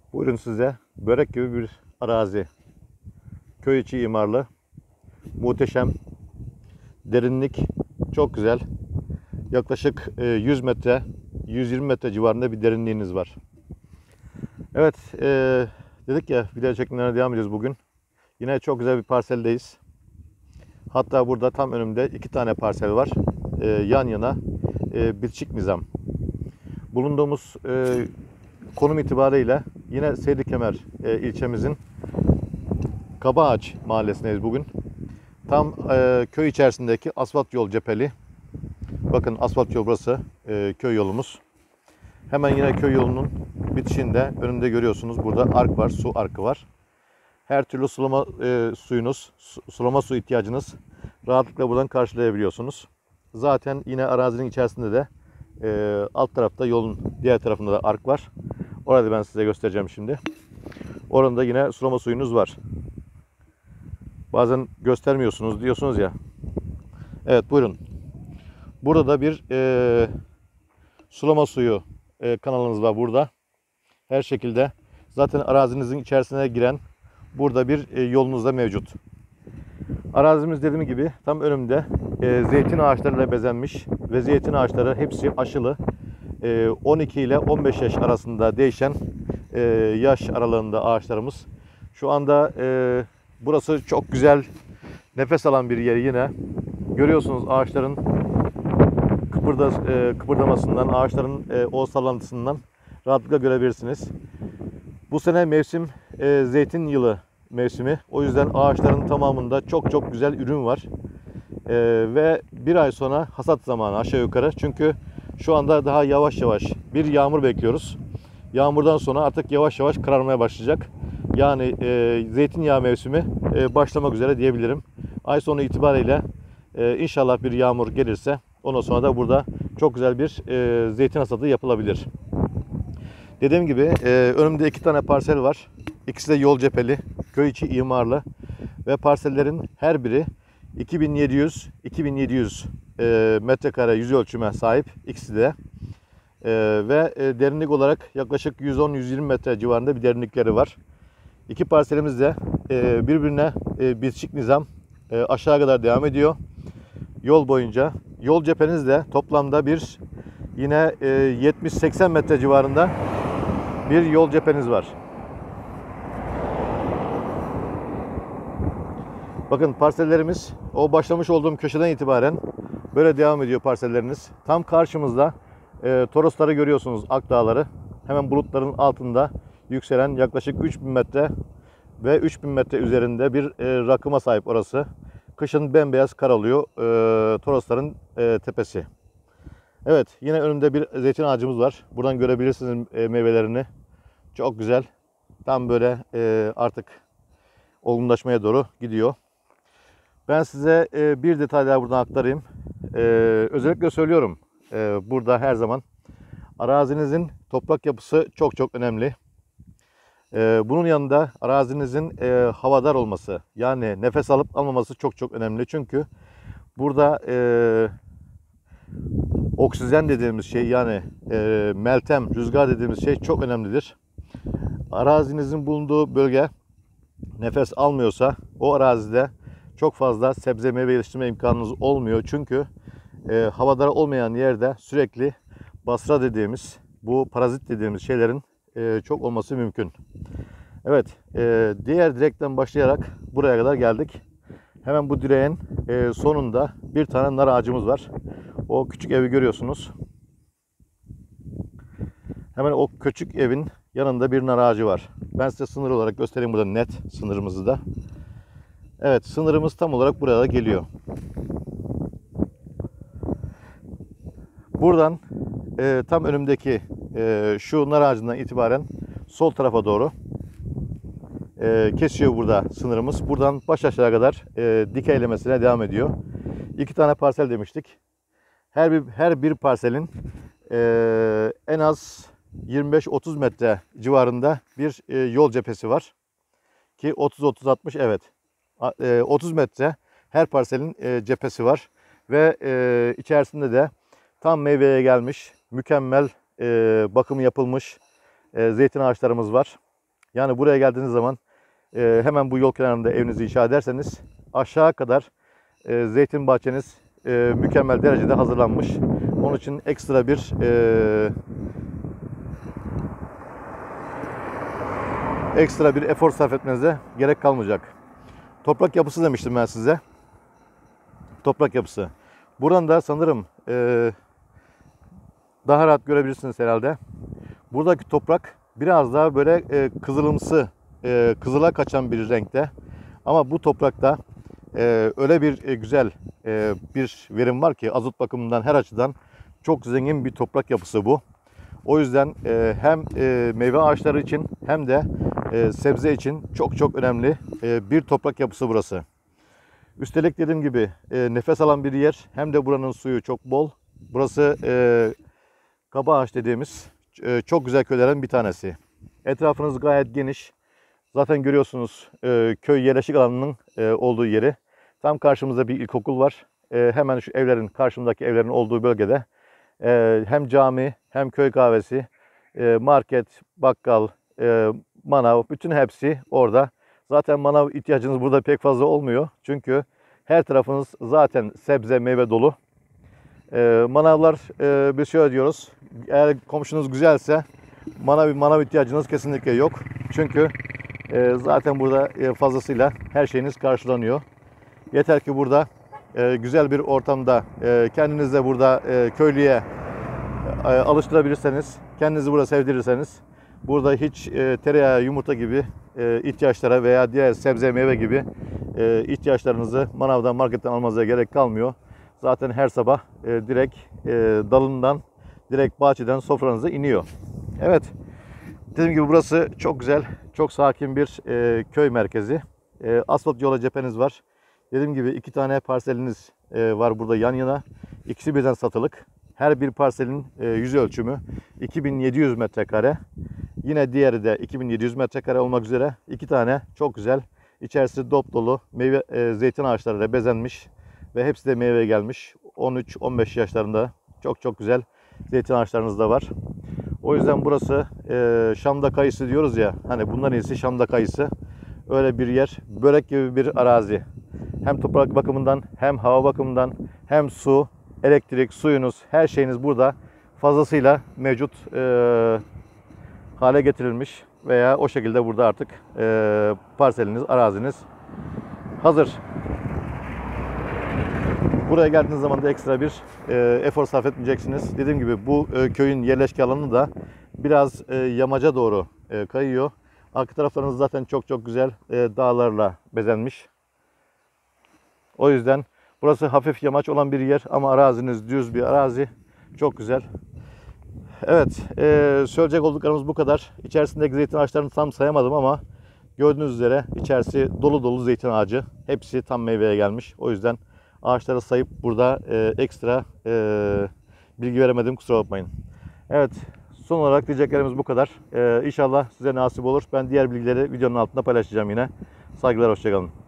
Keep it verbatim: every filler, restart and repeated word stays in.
Buyurun size börek gibi bir arazi. Köy içi imarlı. Muhteşem. Derinlik çok güzel. Yaklaşık yüz metre, yüz yirmi metre civarında bir derinliğiniz var. Evet, e, dedik ya video çekimlerine devam edeceğiz bugün. Yine çok güzel bir parseldeyiz. Hatta burada tam önümde iki tane parsel var. E, yan yana e, bitişik nizam. Bulunduğumuz e, konum itibariyle yine Seydikemer e, ilçemizin Kabaağaç mahallesindeyiz bugün. Tam e, köy içerisindeki asfalt yol cepheli. Bakın asfalt yol burası, e, köy yolumuz. Hemen yine köy yolunun bitişinde önünde görüyorsunuz burada ark var, su arkı var. Her türlü sulama e, suyunuz, su, sulama su ihtiyacınız rahatlıkla buradan karşılayabiliyorsunuz. Zaten yine arazinin içerisinde de e, alt tarafta yolun diğer tarafında da ark var. Orada ben size göstereceğim şimdi. Orada yine sulama suyunuz var. Bazen göstermiyorsunuz diyorsunuz ya. Evet buyurun. Burada da bir e, sulama suyu e, kanalınız var burada. Her şekilde zaten arazinizin içerisine giren burada bir e, yolunuz da mevcut. Arazimiz dediğim gibi tam önümde e, zeytin ağaçlarıyla bezenmiş ve zeytin ağaçları hepsi aşılı. E, on iki ile on beş yaş arasında değişen e, yaş aralığında ağaçlarımız. Şu anda e, burası çok güzel nefes alan bir yer yine. Görüyorsunuz ağaçların kıpırda, e, kıpırdamasından, ağaçların e, o sallantısından rahatlıkla görebilirsiniz. Bu sene mevsim e, zeytin yılı mevsimi. O yüzden ağaçların tamamında çok çok güzel ürün var. E, ve bir ay sonra hasat zamanı aşağı yukarı. Çünkü şu anda daha yavaş yavaş bir yağmur bekliyoruz. Yağmurdan sonra artık yavaş yavaş kararmaya başlayacak. Yani e, zeytinyağı mevsimi e, başlamak üzere diyebilirim. Ay sonu itibariyle e, inşallah bir yağmur gelirse ondan sonra da burada çok güzel bir e, zeytin hasadı yapılabilir. Dediğim gibi e, önümde iki tane parsel var. İkisi de yol cepheli, köy içi imarlı ve parsellerin her biri iki bin yedi yüz iki bin yedi yüz e, metrekare yüz ölçüme sahip ikisi de. E, ve e, derinlik olarak yaklaşık yüz on yüz yirmi metre civarında bir derinlikleri var. İki parselimiz de e, birbirine e, bitişik nizam e, aşağı kadar devam ediyor. Yol boyunca. Yol cepheniz de toplamda bir yine e, yetmiş seksen metre civarında bir yol cepheniz var. Bakın parsellerimiz o başlamış olduğum köşeden itibaren böyle devam ediyor parselleriniz. Tam karşımızda e, Torosları görüyorsunuz, Akdağları. Hemen bulutların altında yükselen yaklaşık üç bin metre ve üç bin metre üzerinde bir e, rakıma sahip orası. Kışın bembeyaz kar oluyor e, Torosların e, tepesi. Evet, yine önümde bir zeytin ağacımız var. Buradan görebilirsiniz e, meyvelerini. Çok güzel. Tam böyle e, artık olgunlaşmaya doğru gidiyor. Ben size e, bir detay daha buradan aktarayım. E, özellikle söylüyorum e, burada her zaman arazinizin toprak yapısı çok çok önemli. E, bunun yanında arazinizin e, havadar olması, yani nefes alıp almaması çok çok önemli. Çünkü burada e, oksijen dediğimiz şey, yani e, meltem, rüzgar dediğimiz şey çok önemlidir. Arazinizin bulunduğu bölge nefes almıyorsa o arazide çok fazla sebze meyve yetiştirme imkanınız olmuyor. Çünkü e, havadar olmayan yerde sürekli basra dediğimiz, bu parazit dediğimiz şeylerin e, çok olması mümkün. Evet, e, diğer direkten başlayarak buraya kadar geldik. Hemen bu direğin e, sonunda bir tane nar ağacımız var. O küçük evi görüyorsunuz. Hemen o küçük evin yanında bir nar ağacı var. Ben size sınır olarak göstereyim burada net sınırımızı da. Evet, sınırımız tam olarak buraya geliyor. Buradan e, tam önümdeki e, şu nar ağacından itibaren sol tarafa doğru e, kesiyor burada sınırımız. Buradan baş aşağı kadar e, dikeylemesine devam ediyor. İki tane parsel demiştik. Her bir her bir parselin e, en az yirmi beş otuz metre civarında bir e, yol cephesi var. Ki otuz otuz altmış, evet. E, otuz metre her parselin e, cephesi var. Ve e, içerisinde de tam meyveye gelmiş, mükemmel e, bakımı yapılmış e, zeytin ağaçlarımız var. Yani buraya geldiğiniz zaman e, hemen bu yol kenarında evinizi inşa ederseniz aşağı kadar e, zeytin bahçeniz e, mükemmel derecede hazırlanmış. Onun için ekstra bir e, ekstra bir efor sarf etmenize gerek kalmayacak. Toprak yapısı demiştim ben size. Toprak yapısı. Buradan da sanırım e, daha rahat görebilirsiniz herhalde. Buradaki toprak biraz daha böyle e, kızılımsı, e, kızıla kaçan bir renkte. Ama bu toprakta e, öyle bir e, güzel e, bir verim var ki azot bakımından her açıdan çok zengin bir toprak yapısı bu. O yüzden e, hem e, meyve ağaçları için hem de e, sebze için çok çok önemli e, bir toprak yapısı burası. Üstelik dediğim gibi e, nefes alan bir yer, hem de buranın suyu çok bol. Burası e, kaba ağaç dediğimiz e, çok güzel köylerden bir tanesi. Etrafınız gayet geniş. Zaten görüyorsunuz e, köy yerleşik alanının e, olduğu yeri. Tam karşımızda bir ilkokul var. E, hemen şu evlerin, karşımdaki evlerin olduğu bölgede e, hem cami hem köy kahvesi, e, market, bakkal, e, manav, bütün hepsi orada. Zaten manav ihtiyacınız burada pek fazla olmuyor. Çünkü her tarafınız zaten sebze, meyve dolu. E, manavlar, e, biz şöyle diyoruz. Eğer komşunuz güzelse manav, manav ihtiyacınız kesinlikle yok. Çünkü e, zaten burada e, fazlasıyla her şeyiniz karşılanıyor. Yeter ki burada e, güzel bir ortamda e, kendinizi de burada e, köylüye e, alıştırabilirseniz, kendinizi burada sevdirirseniz, burada hiç e, tereyağı, yumurta gibi e, ihtiyaçlara veya diğer sebze, meyve gibi e, ihtiyaçlarınızı manavdan, marketten almanıza gerek kalmıyor. Zaten her sabah e, direkt e, dalından, direkt bahçeden sofranıza iniyor. Evet, dediğim gibi burası çok güzel, çok sakin bir e, köy merkezi. E, asfalt yola cepheniz var. Dediğim gibi iki tane parseliniz e, var burada yan yana. İkisi birden satılık. Her bir parselin e, yüz ölçümü iki bin yedi yüz metrekare. Yine diğeri de iki bin yedi yüz metrekare olmak üzere iki tane çok güzel. İçerisi dop dolu meyve, e, zeytin ağaçlarıyla bezenmiş ve hepsi de meyve gelmiş. on üç on beş yaşlarında çok çok güzel zeytin ağaçlarınız da var. O yüzden burası e, Şam'da kayısı diyoruz ya, hani bunların iyisi Şam'da kayısı. Öyle bir yer, börek gibi bir arazi. Hem toprak bakımından, hem hava bakımından, hem su, elektrik, suyunuz, her şeyiniz burada fazlasıyla mevcut e, hale getirilmiş veya o şekilde burada artık e, parseliniz, araziniz hazır. Buraya geldiğiniz zaman da ekstra bir e, efor sarf etmeyeceksiniz. Dediğim gibi bu e, köyün yerleşke alanı da biraz e, yamaca doğru e, kayıyor. Arka taraflarınız zaten çok çok güzel e, dağlarla bezenmiş. O yüzden burası hafif yamaç olan bir yer ama araziniz düz bir arazi. Çok güzel. Evet, e, söyleyecek olduklarımız bu kadar. İçerisindeki zeytin ağaçlarını tam sayamadım ama gördüğünüz üzere içerisi dolu dolu zeytin ağacı. Hepsi tam meyveye gelmiş. O yüzden ağaçları sayıp burada e, ekstra e, bilgi veremedim, kusura bakmayın. Evet, son olarak diyeceklerimiz bu kadar. E, İnşallah size nasip olur. Ben diğer bilgileri videonun altında paylaşacağım yine. Saygılar, hoşça kalın.